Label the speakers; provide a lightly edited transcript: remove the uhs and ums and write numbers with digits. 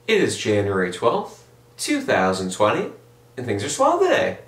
Speaker 1: It is January 12th, 2020, and things are swell today.